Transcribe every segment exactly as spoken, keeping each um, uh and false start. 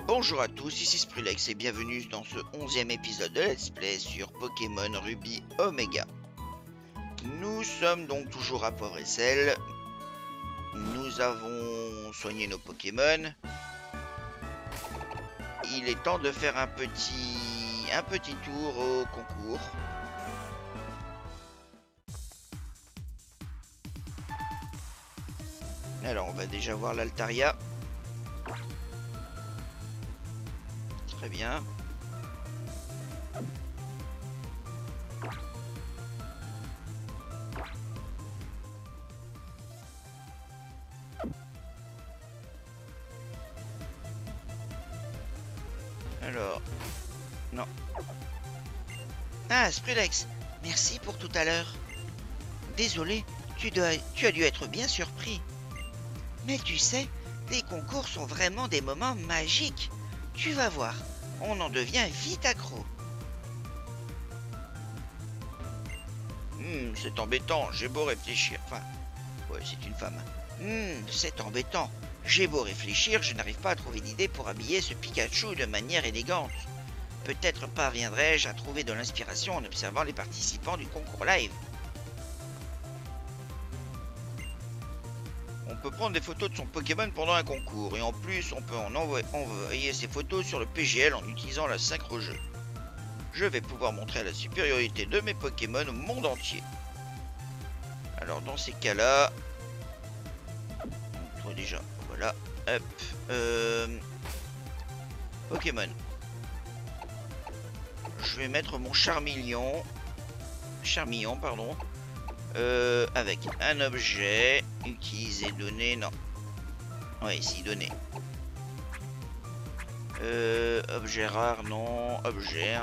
Bonjour à tous, ici Sprilex et bienvenue dans ce onzième épisode de Let's Play sur Pokémon Ruby Omega. Nous sommes donc toujours à Poivre et Sel. Nous avons soigné nos Pokémon. Il est temps de faire un petit, un petit tour au concours. Alors on va déjà voir l'Altaria. Très bien. Alors, non. Ah, Sprilex, merci pour tout à l'heure. Désolé, tu, dois, tu as dû être bien surpris. Mais tu sais, les concours sont vraiment des moments magiques. Tu vas voir, on en devient vite accro. Hmm, c'est embêtant, j'ai beau réfléchir. Enfin, ouais, c'est une femme. Hmm, c'est embêtant. J'ai beau réfléchir, je n'arrive pas à trouver d'idée pour habiller ce Pikachu de manière élégante. Peut-être parviendrai-je à trouver de l'inspiration en observant les participants du concours live. On peut prendre des photos de son Pokémon pendant un concours, et en plus on peut en envoyer, envoyer ces photos sur le P G L en utilisant la synchro-jeu. Je vais pouvoir montrer la supériorité de mes Pokémon au monde entier. Alors dans ces cas-là... Toi déjà, voilà, hop, euh, Pokémon. Je vais mettre mon Charmeleon, Charmillon, pardon, euh, avec un objet, utiliser, donner, non. Ouais, ici, donner. Euh, objet rare, non, objet.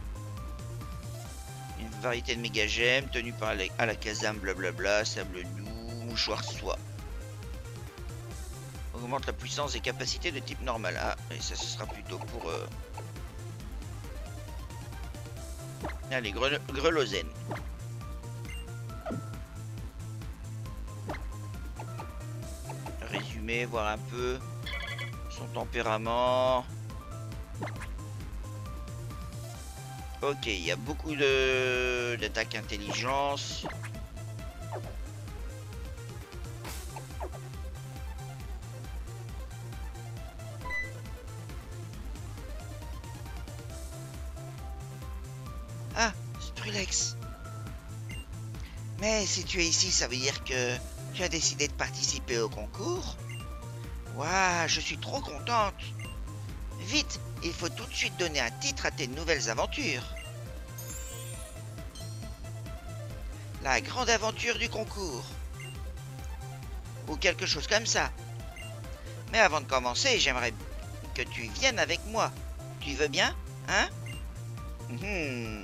Une variété de méga gemmes, tenue par la, à la Kazam, blablabla, sable doux, mouchoir soie. Augmente la puissance et capacités de type normal. Ah, et ça, ce sera plutôt pour... Euh... Allez, gre Grelozène. Résumer, voir un peu son tempérament. Ok, il y a beaucoup de d'attaque intelligence. Ah, Sprilex. Mais si tu es ici, ça veut dire que tu as décidé de participer au concours? Waouh, je suis trop contente. Vite, il faut tout de suite donner un titre à tes nouvelles aventures. La grande aventure du concours. Ou quelque chose comme ça. Mais avant de commencer, j'aimerais que tu viennes avec moi. Tu veux bien, hein? Mmh.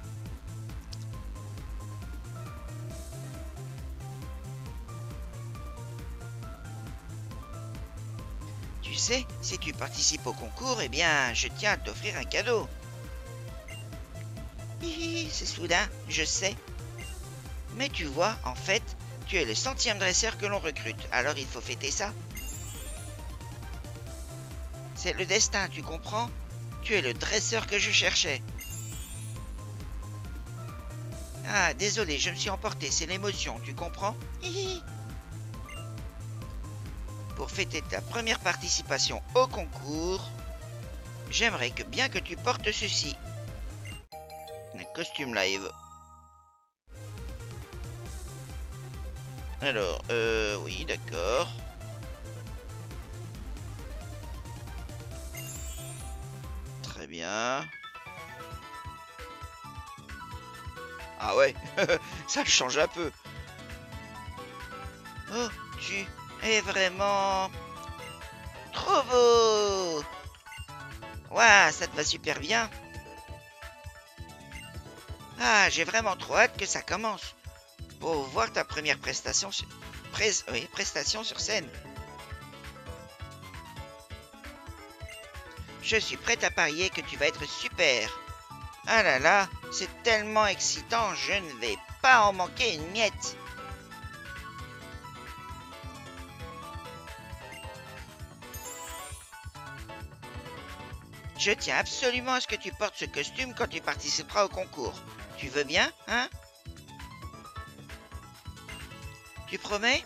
Tu sais, si tu participes au concours, eh bien, je tiens à t'offrir un cadeau. Hihi, c'est soudain, je sais. Mais tu vois, en fait, tu es le centième dresseur que l'on recrute, alors il faut fêter ça. C'est le destin, tu comprends? Tu es le dresseur que je cherchais. Ah, désolé, je me suis emporté, c'est l'émotion, tu comprends? Hihi. Pour fêter ta première participation au concours, j'aimerais que bien que tu portes ceci. Un costume live. Alors, euh, oui, d'accord. Très bien. Ah ouais, ça change un peu. Oh, tu es vraiment trop beau. Waouh, ça te va super bien. Ah, j'ai vraiment trop hâte que ça commence. Pour voir ta première prestation sur, Pré... oui, prestation sur scène. Je suis prête à parier que tu vas être super. Ah là là, c'est tellement excitant, je ne vais pas en manquer une miette. Je tiens absolument à ce que tu portes ce costume quand tu participeras au concours. Tu veux bien, hein? Tu promets?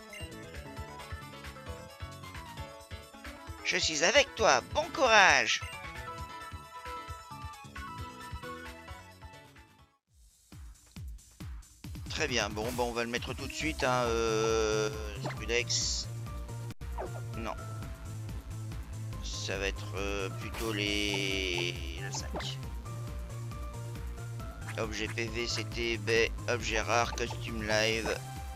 Je suis avec toi, bon courage! Très bien, bon, bon, on va le mettre tout de suite, hein, euh... Sprudex. Non. Ça va être euh, plutôt les... le cinq. Objet P V, c'était B. Objet rare, costume live.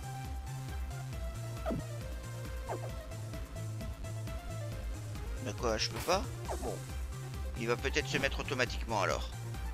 De quoi, je peux pas? Bon. Il va peut-être se mettre automatiquement alors.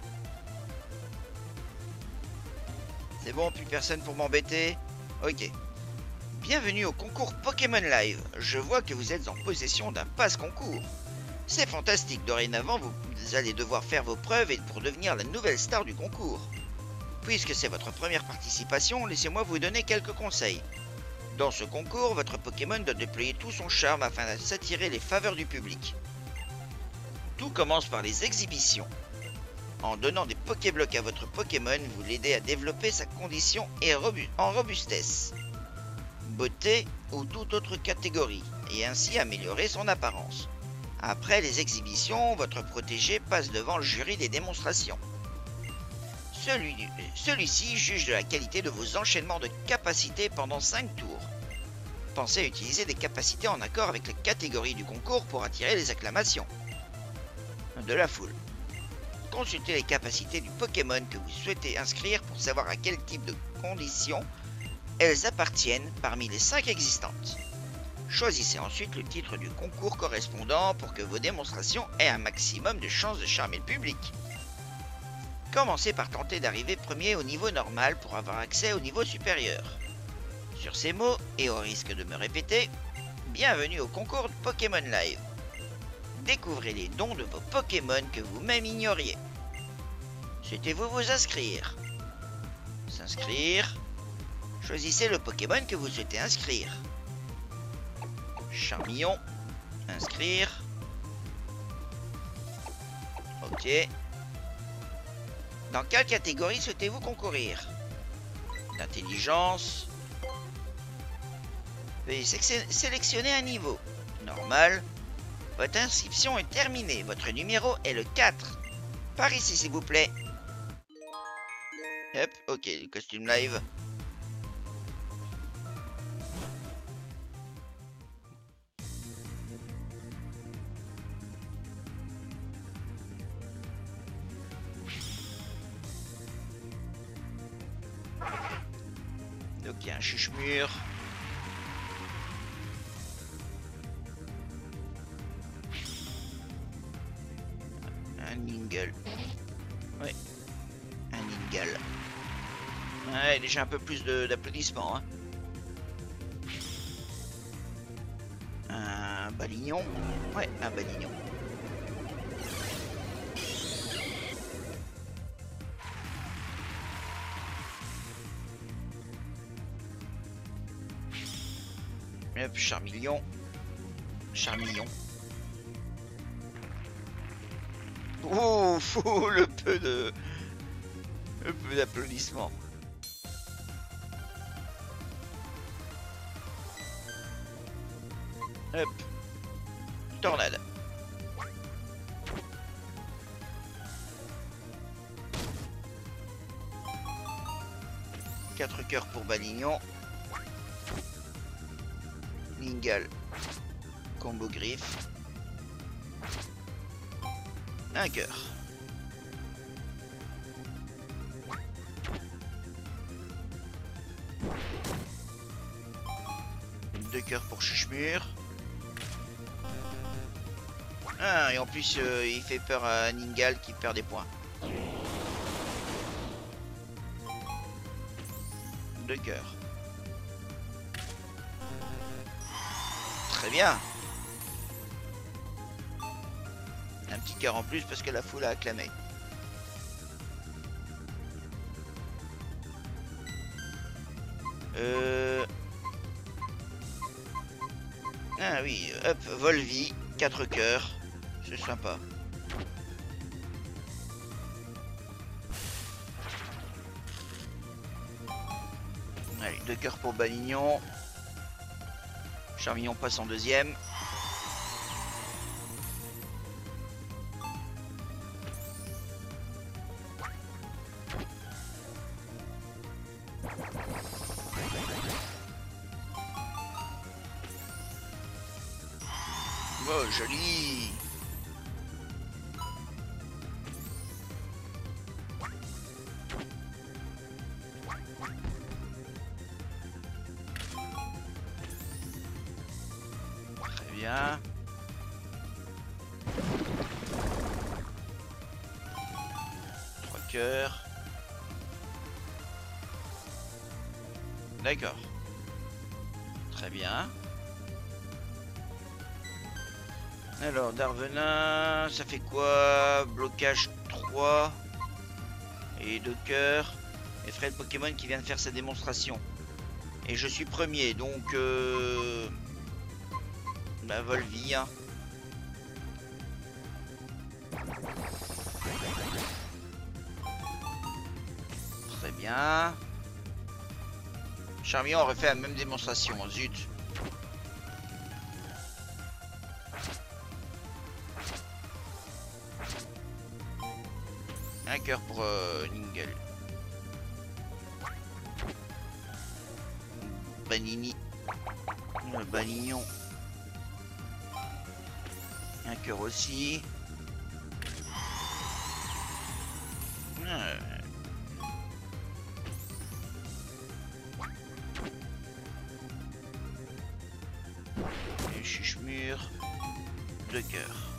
C'est bon, plus personne pour m'embêter? Ok. Bienvenue au concours Pokémon Live. Je vois que vous êtes en possession d'un passe concours. C'est fantastique, dorénavant vous allez devoir faire vos preuves et pour devenir la nouvelle star du concours. Puisque c'est votre première participation, laissez-moi vous donner quelques conseils. Dans ce concours, votre Pokémon doit déployer tout son charme afin de s'attirer les faveurs du public. Tout commence par les exhibitions. En donnant des Pokéblocs à votre Pokémon, vous l'aidez à développer sa condition et robu- en robustesse, beauté ou toute autre catégorie, et ainsi améliorer son apparence. Après les exhibitions, votre protégé passe devant le jury des démonstrations. Celui, celui-ci juge de la qualité de vos enchaînements de capacités pendant cinq tours. Pensez à utiliser des capacités en accord avec les catégories du concours pour attirer les acclamations de la foule. Consultez les capacités du Pokémon que vous souhaitez inscrire pour savoir à quel type de conditions elles appartiennent parmi les cinq existantes. Choisissez ensuite le titre du concours correspondant pour que vos démonstrations aient un maximum de chances de charmer le public. Commencez par tenter d'arriver premier au niveau normal pour avoir accès au niveau supérieur. Sur ces mots, et au risque de me répéter, bienvenue au concours de Pokémon Live. Découvrez les dons de vos Pokémon que vous-même ignoriez. Souhaitez-vous vous inscrire? S'inscrire. Choisissez le Pokémon que vous souhaitez inscrire. Charmillon. Inscrire. Ok. Dans quelle catégorie souhaitez-vous concourir? D'intelligence. Veuillez sélectionner un niveau. Normal. Votre inscription est terminée. Votre numéro est le quatre. Par ici, s'il vous plaît. Hop, ok, le costume live. Donc il y a un chuche-mur. Un Ningle. Ouais. Un Ningle. Ouais, déjà un peu plus d'applaudissements. Hein. Un Balignon. Ouais, un Balignon. Hop, Charmillon. Charmillon. Oh, fou, le peu de... Le peu d'applaudissements. Hop. Tornade. Quatre cœurs pour Balignon. Ningle. Combo griffe. Un cœur. Deux cœurs pour Chuchemur. Ah, et en plus, euh, il fait peur à Ningal qui perd des points. Deux cœurs. Très bien. Un petit cœur en plus parce que la foule a acclamé. Euh... Ah oui, hop, Volvi, quatre cœurs. C'est sympa. Deux cœurs pour Balignon. Charmillon passe en deuxième. Oh, joli. Très bien. Trois cœurs. D'accord. Très bien. Alors, Darvenin, ça fait quoi? Blocage trois. Et deux cœurs. Et Fred Pokémon qui vient de faire sa démonstration. Et je suis premier, donc... Euh... Bah, Volvi, hein. Très bien. Charmillon aurait fait la même démonstration, zut. Un cœur pour euh, Ningel. Banini. Le Balignon. Un cœur aussi. Euh. Et Chuchemur. Deux cœurs.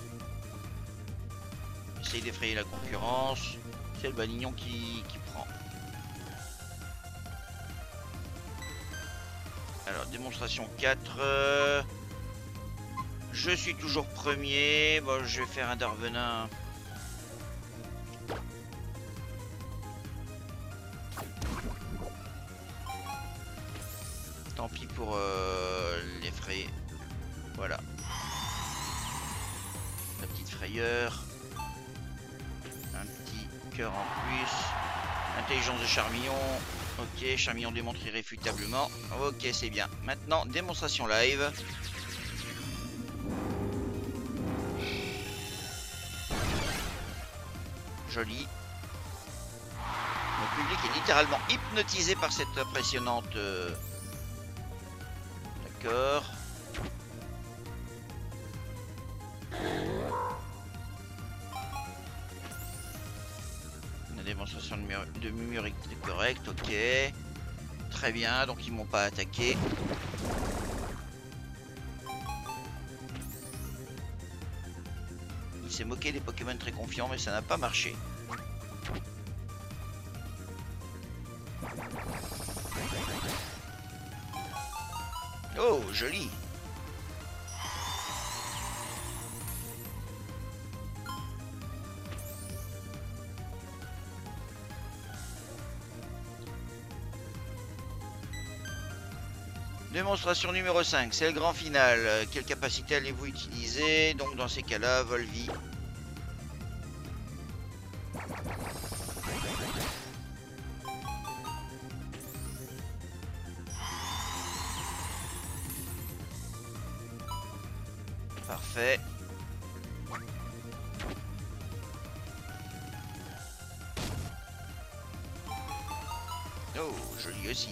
Essaye d'effrayer la concurrence. C'est le Balignon qui, qui prend. Alors, démonstration quatre. Euh, je suis toujours premier. Bon, je vais faire un Darvenin. Tant pis pour euh, l'effrayer. Voilà. La petite frayeur. Un petit cœur en plus. Intelligence de Charmillon. Ok, Charmillon démontre irréfutablement. Ok, c'est bien. Maintenant, démonstration live. Joli. Le public est littéralement hypnotisé par cette impressionnante... Euh... D'accord. La démonstration de Mimuric est correcte, ok. Très bien, donc ils m'ont pas attaqué. Il s'est moqué des Pokémon très confiants, mais ça n'a pas marché. Oh, joli. Démonstration numéro cinq, c'est le grand final. Quelle capacité allez-vous utiliser? Donc dans ces cas-là, Volvi. Parfait. Oh, joli aussi.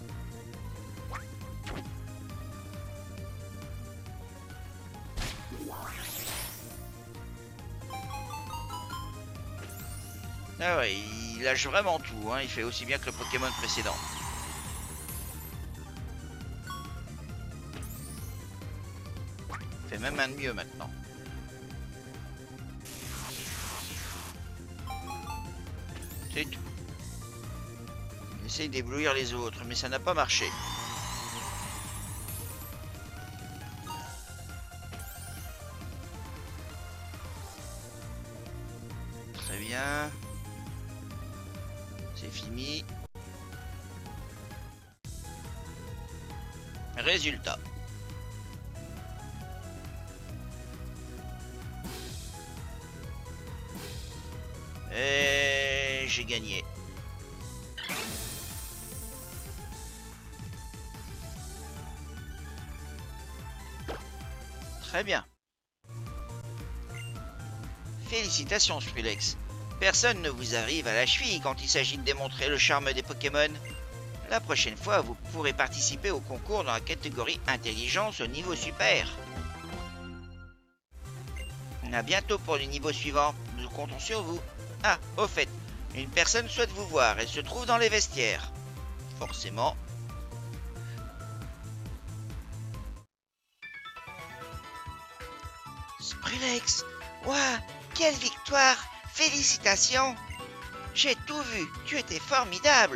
Ah ouais, il lâche vraiment tout, hein. Il fait aussi bien que le Pokémon précédent. Il fait même un de mieux maintenant. C'est tout. Il essaye d'éblouir les autres, mais ça n'a pas marché. Très bien. C'est fini. Résultat. Et j'ai gagné. Très bien. Félicitations, Skrillex. Personne ne vous arrive à la cheville quand il s'agit de démontrer le charme des Pokémon. La prochaine fois, vous pourrez participer au concours dans la catégorie intelligence au niveau super. À bientôt pour le niveau suivant. Nous comptons sur vous. Ah, au fait, une personne souhaite vous voir. Elle se trouve dans les vestiaires. Forcément. Skrillex, ouah, quelle victoire! Félicitations! J'ai tout vu, tu étais formidable!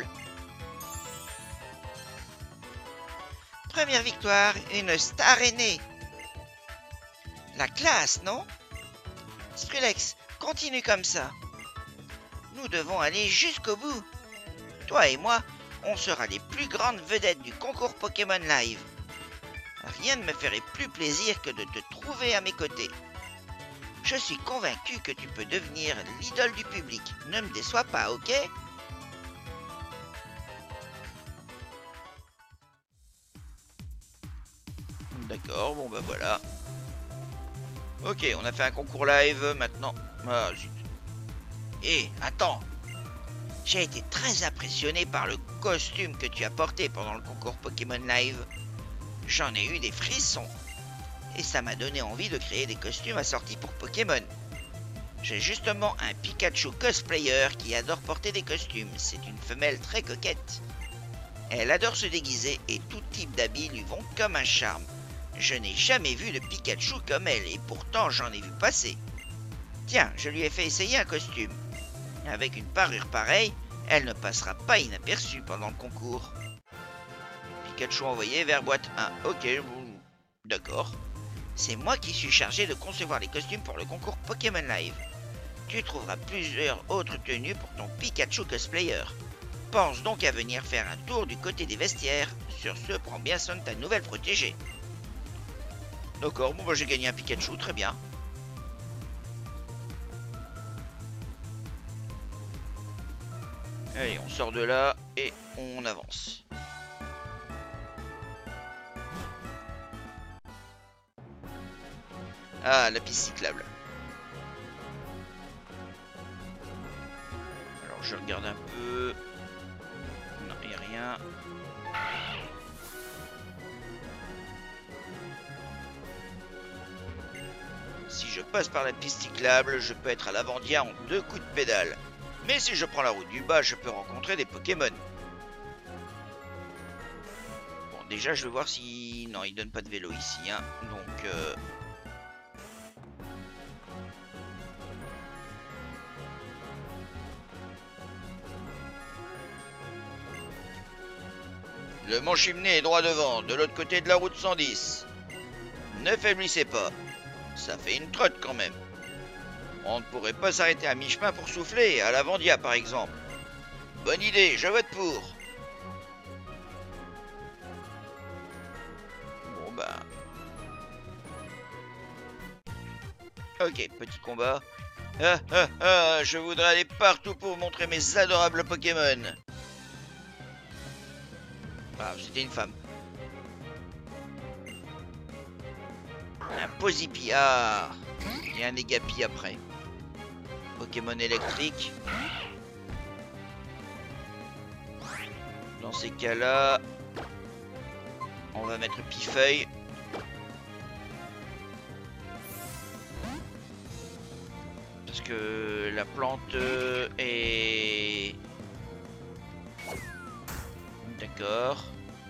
Première victoire, une star est née! La classe, non? Skrillex, continue comme ça. Nous devons aller jusqu'au bout. Toi et moi, on sera les plus grandes vedettes du concours Pokémon Live. Rien ne me ferait plus plaisir que de te trouver à mes côtés. Je suis convaincu que tu peux devenir l'idole du public. Ne me déçois pas, ok? D'accord, bon bah voilà. Ok, on a fait un concours live, maintenant... Ah, zut. Hé, attends. J'ai été très impressionné par le costume que tu as porté pendant le concours Pokémon Live. J'en ai eu des frissons. Et ça m'a donné envie de créer des costumes assortis pour Pokémon. J'ai justement un Pikachu cosplayer qui adore porter des costumes. C'est une femelle très coquette. Elle adore se déguiser et tout type d'habits lui vont comme un charme. Je n'ai jamais vu de Pikachu comme elle et pourtant j'en ai vu passer. Tiens, je lui ai fait essayer un costume. Avec une parure pareille, elle ne passera pas inaperçue pendant le concours. Pikachu envoyé vers boîte un. Ok, bon, d'accord. C'est moi qui suis chargé de concevoir les costumes pour le concours Pokémon Live. Tu trouveras plusieurs autres tenues pour ton Pikachu cosplayer. Pense donc à venir faire un tour du côté des vestiaires. Sur ce, prends bien soin de ta nouvelle protégée. D'accord, bon bah j'ai gagné un Pikachu, très bien. Allez, on sort de là et on avance. Ah, la piste cyclable. Alors je regarde un peu. Non, il n'y a rien. Si je passe par la piste cyclable, je peux être à l'Avandia en deux coups de pédale. Mais si je prends la route du bas, je peux rencontrer des Pokémon. Bon, déjà, je vais voir si... Non, il donne pas de vélo ici, hein. Donc... Euh... Le Mont Chimney est droit devant, de l'autre côté de la route cent dix. Ne faiblissez pas. Ça fait une trotte quand même. On ne pourrait pas s'arrêter à mi-chemin pour souffler, à l'Avandia par exemple. Bonne idée, je vote pour. Bon bah... Ok, petit combat. Ah ah ah, je voudrais aller partout pour montrer mes adorables Pokémon. Ah, c'était une femme. Un Pozipi, ah, et un Negapi après. Pokémon électrique. Dans ces cas-là, on va mettre Pifeuille. Parce que la plante est... D'accord.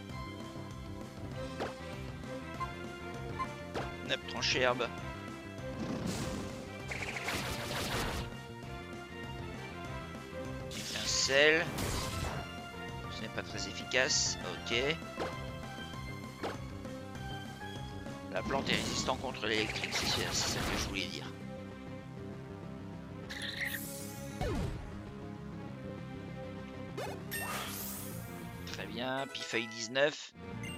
Nappe tranchée herbe. Étincelle. Ce n'est pas très efficace. Ok. La plante est résistante contre l'électrique, c'est ça que je voulais dire. Très bien, Pifeuille dix-neuf.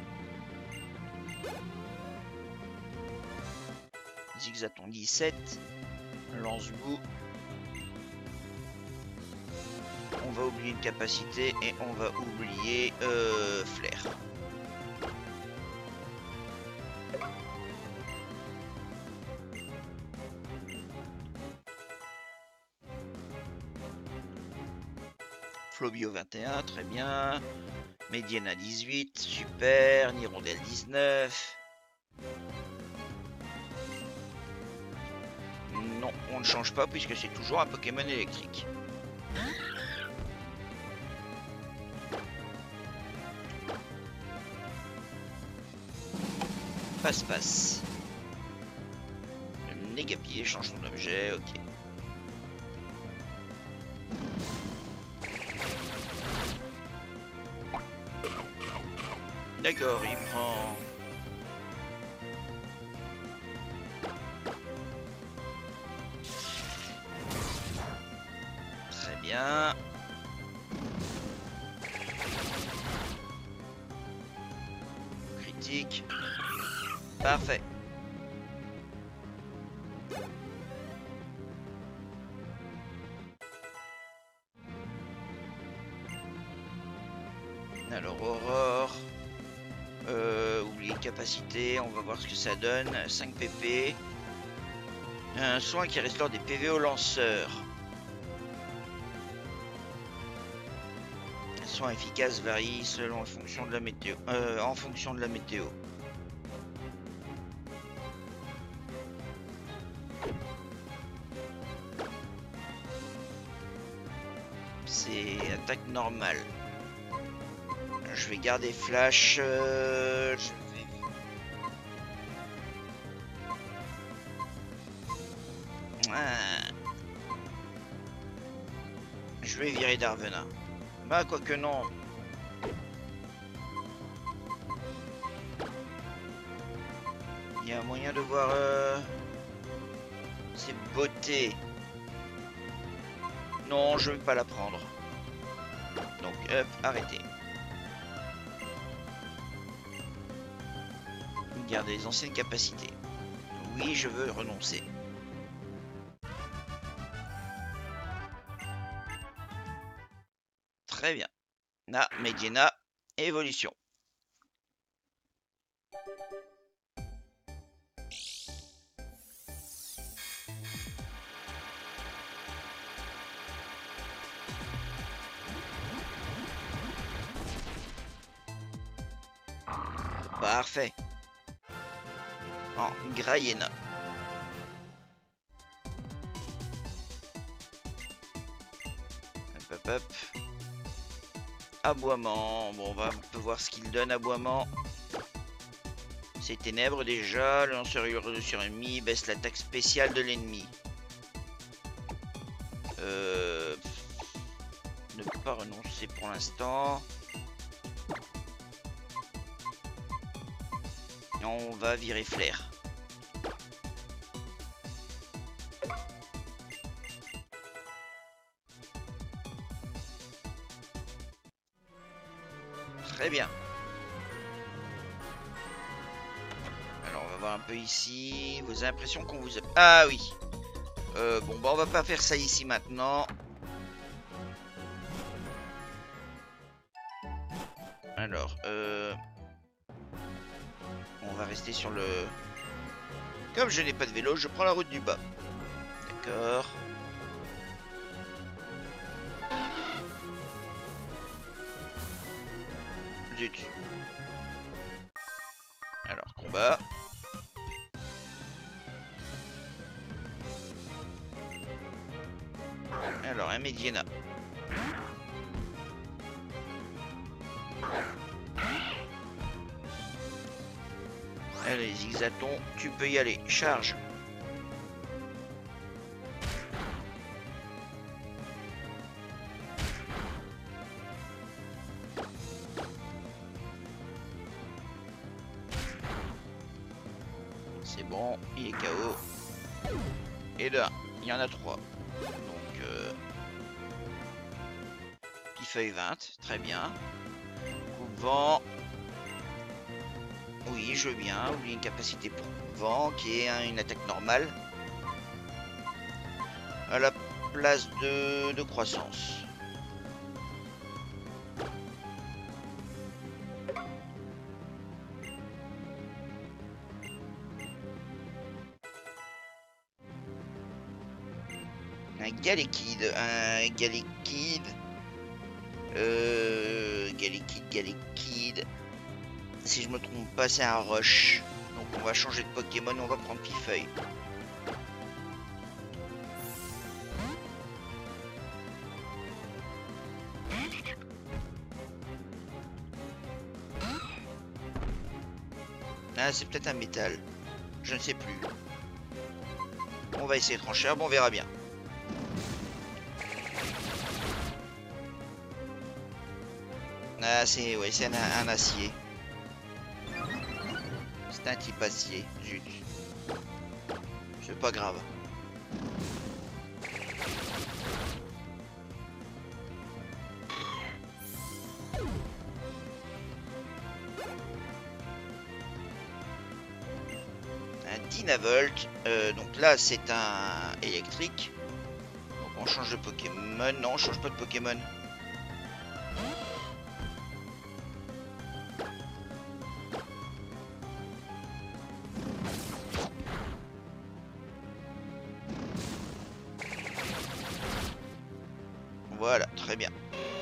Zigzaton dix-sept. Lance-boue. On va oublier une capacité et on va oublier euh, flair. Flobio vingt et un, très bien. Mediana dix-huit, super. Nirondelle dix-neuf. Non, on ne change pas puisque c'est toujours un Pokémon électrique. Passe-passe. Le Négapier change ton objet, ok. D'accord, il prend... Très bien. Critique. Parfait. Alors, Aurore. Euh, oublie capacité, on va voir ce que ça donne. cinq P P. Un soin qui restaure des P V au lanceur. Un soin efficace varie selon en fonction de la météo. Euh, en fonction de la météo. C'est attaque normale. Je vais garder flash. Euh, je vais... Ah. Je vais virer Darvenin. Bah, quoique non. Il y a un moyen de voir euh... ses beautés. Non, je vais pas la prendre. Donc, hop, arrêtez. Garder les anciennes capacités. Oui, je veux renoncer. Très bien. Na, Mediana, évolution. Parfait. En Graiena. Hop, hop, hop. Aboiement. Bon, on va un peu voir ce qu'il donne, aboiement. C'est ténèbres déjà. Le lanceur hurle sur ennemi. Baisse l'attaque spéciale de l'ennemi. Euh... Ne peut pas renoncer pour l'instant. On va virer flair. Très bien. Alors on va voir un peu ici. Vos impressions qu'on vous a... Ah oui. Euh, bon bah on va pas faire ça ici maintenant. Alors euh... on va rester sur le... Comme je n'ai pas de vélo, je prends la route du bas. D'accord. Zut. Alors, combat. Alors, un Mediana. Allez, Zigzaton, tu peux y aller. Charge. C'est bon, il est K O. Et là, il y en a trois. Donc, euh... Pifeuille vingt, très bien. Coupe-vent. Oui, je veux bien. Oublie une capacité pour vent qui est une attaque normale. À la place de, de croissance. Un Galekid. Un Galekid. Euh, Galekid, Galekid. Si je me trompe pas, c'est un rush. Donc on va changer de Pokémon, on va prendre Pifeuille. Ah, c'est peut-être un métal. Je ne sais plus. On va essayer de trancher. Bon, on verra bien. Ah, c'est ouais, c'est un, un acier. C'est un type acier. Zut. C'est pas grave. Un Dynavolt. Euh, donc là, c'est un électrique. Donc on change de Pokémon. Non, on change pas de Pokémon. Voilà, très bien.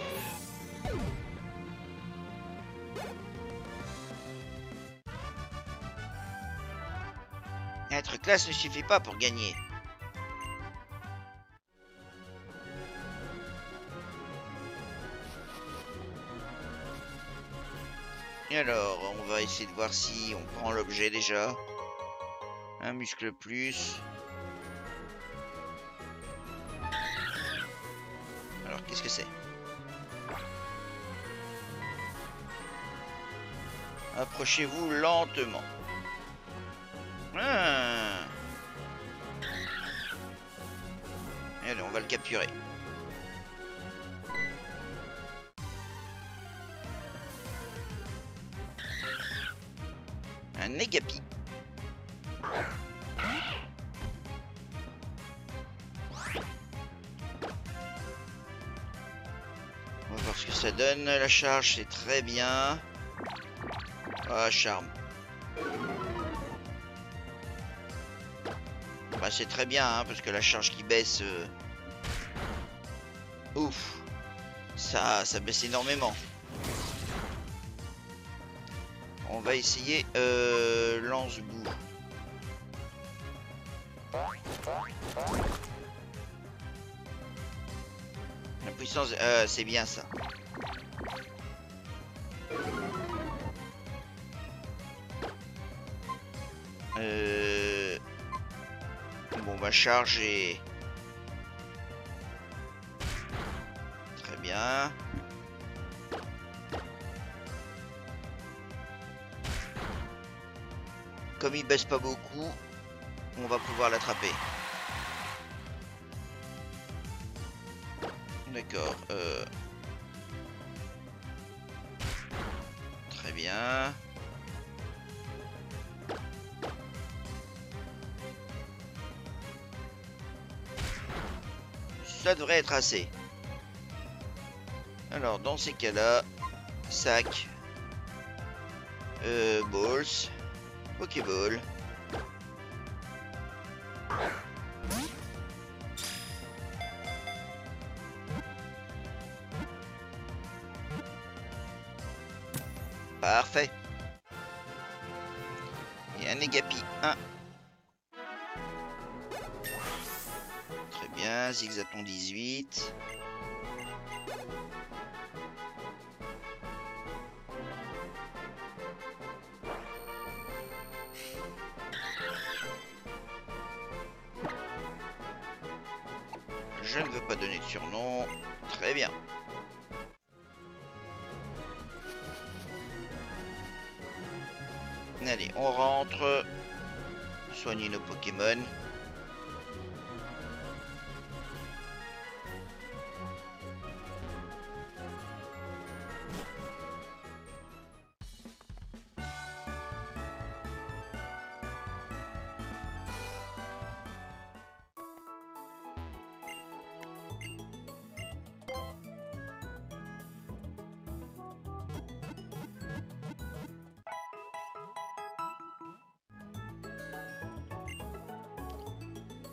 Être classe ne suffit pas pour gagner. Et alors, on va essayer de voir si on prend l'objet déjà. Un muscle plus. Alors, qu'est-ce que c'est? Approchez-vous lentement. Ah. Allez, on va le capturer. Un Negapi. On va voir ce que ça donne. La charge, c'est très bien. Ah, charme. Bah, c'est très bien, hein, parce que la charge qui baisse... Euh... Ouf. Ça, ça baisse énormément. On va essayer euh, lance-boue. La puissance, euh, c'est bien ça. Euh... Bon, on va charger. Très bien. Comme il baisse pas beaucoup, on va pouvoir l'attraper. D'accord. Euh... Très bien. Ça devrait être assez. Alors, dans ces cas-là, sac, euh, balls, Pokéball. Parfait. Et un Negapi un. Très bien, Zigzaton dix-huit. Je ne veux pas donner de surnom. Très bien. Allez, on rentre. Soigner nos Pokémon.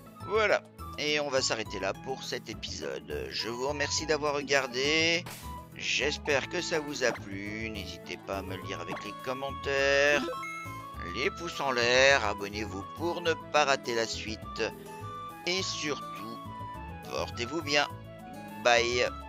Voilà, et on va s'arrêter là pour cet épisode. Je vous remercie d'avoir regardé. J'espère que ça vous a plu. N'hésitez pas à me le dire avec les commentaires. Les pouces en l'air, abonnez-vous pour ne pas rater la suite. Et surtout, portez-vous bien. Bye.